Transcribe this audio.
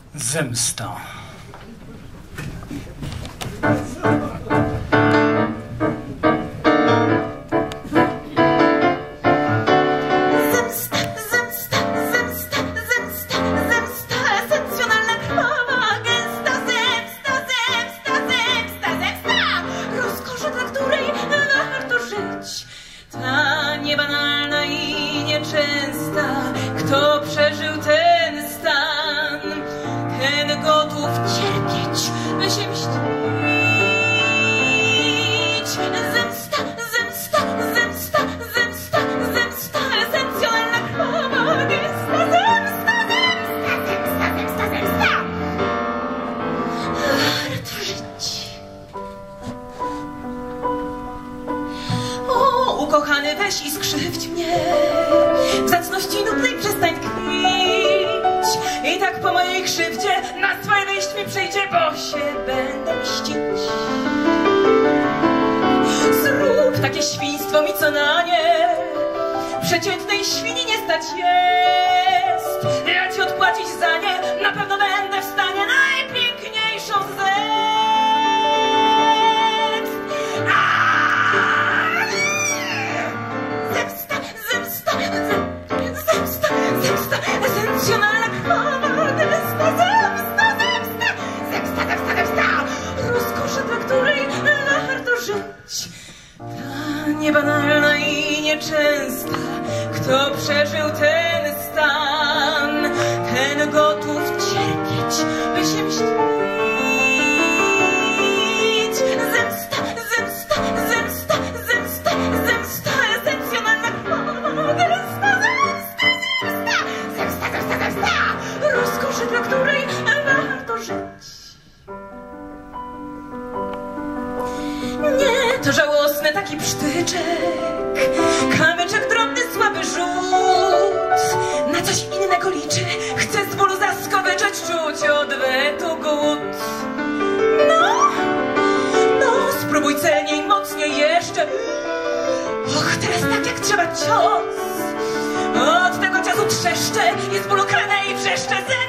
Zemsta. Kto przeżył ten stan, ten gotów cierpieć, by się mścić. Zemsta, zemsta, zemsta, zemsta, zemsta, esencjonalna krwawa gesta. Zemsta, zemsta, zemsta, zemsta, zemsta. Warto żyć. O, ukochany, weź i skrzywdź mnie. W zacności nudnej przestań tkwić. I tak po mojej krzywdzie na swoje wejść mi przyjdzie, bo się będę mścić. Zrób takie świństwo mi, co na nie przeciętnej świni nie stać jest. Ja ci odpłacić za nie na pewno będę w stanie najpiękniejszą z zemst. Esencjonalna krwawa gesta. Zemsta, zemsta, zemsta, zemsta, zemsta. Rozkosza, dla której warto żyć. Ta niebanalna i nieczęsta. Kto przeżył ten stan, ten gotów cierpieć, by się mścić. Zemsta, zemsta, zemsta, zemsta, zemsta. Esencjonalna krwawa gesta. Rozkoszy, dla której warto żyć. Nie, to żałosny taki psztyczek, kamyczek drobny, słaby rzut. Na coś innego liczy, chce z bólu zaskowyczać, czuć odwetu głód. No, spróbuj celniej, mocniej jeszcze. Och, teraz tak jak trzeba cios. Od tego czasu trzeszczę, jest bólu krane i wrzeszczę.